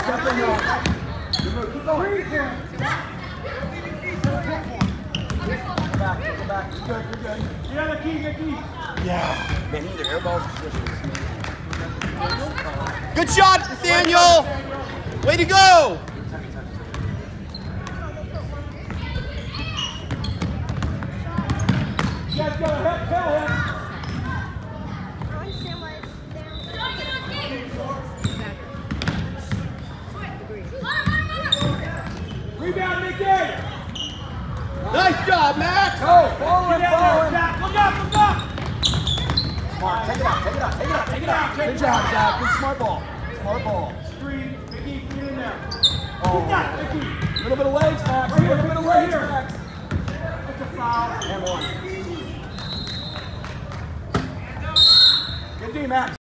Keep going. Go back. You're good. Yeah, the key. Yeah. Man, either air balls or positions. Good shot, Nathaniel. Way to go. Yes, go ahead, tell him. Rebound, Mickey! Nice job, Max. Go, forward. Look up! Smart, take it out. Good job, Zach. Good smart ball. Three, Mickey, get in there. Oh, Keep that, Mickey. a little bit of legs, Max. Right here, Max. That's a foul. And one. Good D, Max.